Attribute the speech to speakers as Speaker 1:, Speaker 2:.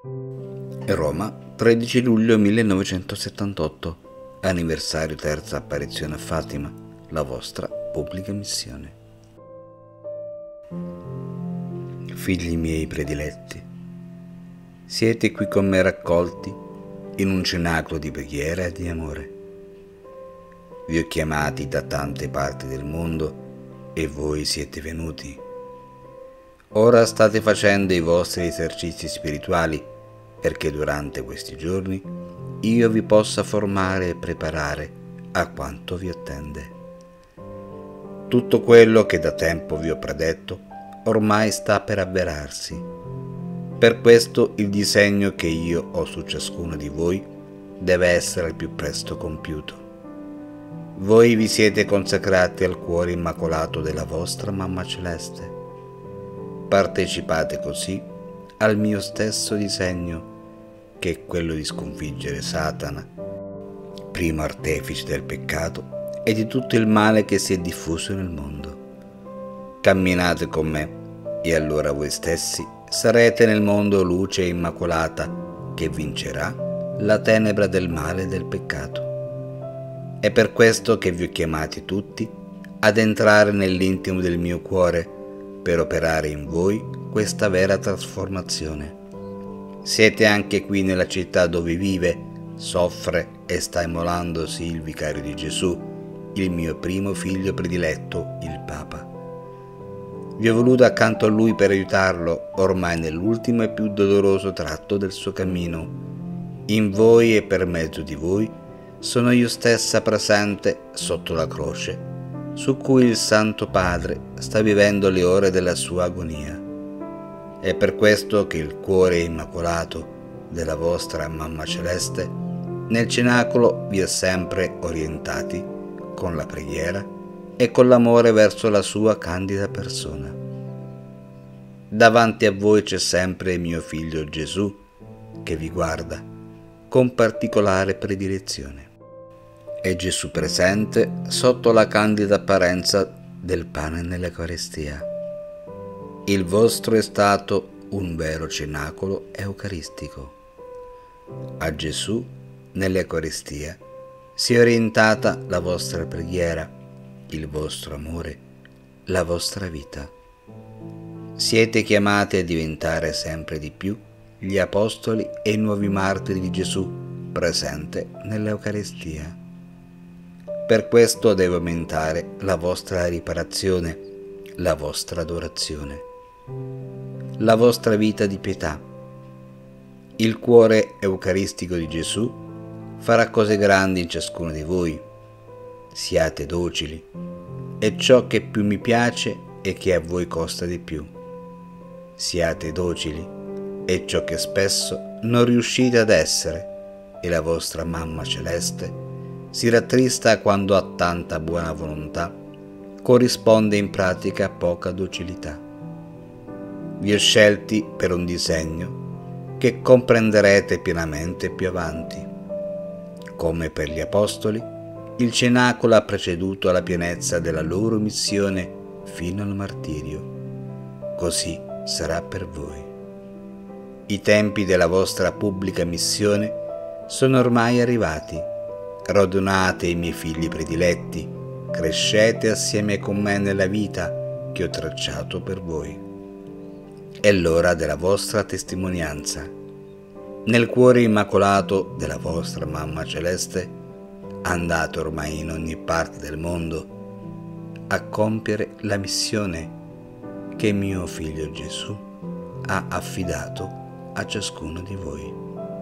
Speaker 1: Roma, 13 luglio 1978, anniversario terza apparizione a Fatima, la vostra pubblica missione. Figli miei prediletti, siete qui con me raccolti in un cenacolo di preghiera e di amore. Vi ho chiamati da tante parti del mondo e voi siete venuti. Ora state facendo i vostri esercizi spirituali perché durante questi giorni io vi possa formare e preparare a quanto vi attende. Tutto quello che da tempo vi ho predetto ormai sta per avverarsi. Per questo il disegno che io ho su ciascuno di voi deve essere al più presto compiuto. Voi vi siete consacrati al cuore immacolato della vostra Mamma Celeste. Partecipate così al mio stesso disegno, che è quello di sconfiggere Satana, primo artefice del peccato e di tutto il male che si è diffuso nel mondo. Camminate con me e allora voi stessi sarete nel mondo luce immacolata che vincerà la tenebra del male e del peccato. È per questo che vi ho chiamati tutti ad entrare nell'intimo del mio cuore per operare in voi questa vera trasformazione. Siete anche qui nella città dove vive, soffre e sta immolandosi il vicario di Gesù, il mio primo figlio prediletto, il Papa. Vi ho voluto accanto a lui per aiutarlo ormai nell'ultimo e più doloroso tratto del suo cammino. In voi e per mezzo di voi sono io stessa presente sotto la croce, su cui il Santo Padre sta vivendo le ore della sua agonia. È per questo che il cuore immacolato della vostra Mamma Celeste nel cenacolo vi ha sempre orientati con la preghiera e con l'amore verso la sua candida persona. Davanti a voi c'è sempre mio figlio Gesù che vi guarda con particolare predilezione. È Gesù presente sotto la candida apparenza del pane nell'Eucaristia. Il vostro è stato un vero cenacolo eucaristico. A Gesù nell'Eucaristia si è orientata la vostra preghiera, il vostro amore, la vostra vita. Siete chiamati a diventare sempre di più gli apostoli e i nuovi martiri di Gesù presente nell'Eucaristia. Per questo deve aumentare la vostra riparazione, la vostra adorazione, la vostra vita di pietà. Il cuore eucaristico di Gesù farà cose grandi in ciascuno di voi. Siate docili. È ciò che più mi piace e che a voi costa di più. Siate docili. È ciò che spesso non riuscite ad essere e la vostra Mamma Celeste si rattrista quando a tanta buona volontà corrisponde in pratica poca docilità. Vi ho scelti per un disegno che comprenderete pienamente più avanti. Come per gli apostoli, il cenacolo ha preceduto la pienezza della loro missione fino al martirio. Così sarà per voi. I tempi della vostra pubblica missione sono ormai arrivati. Radunate i miei figli prediletti, crescete assieme con me nella vita che ho tracciato per voi. È l'ora della vostra testimonianza. Nel cuore immacolato della vostra Mamma Celeste andate ormai in ogni parte del mondo a compiere la missione che mio figlio Gesù ha affidato a ciascuno di voi.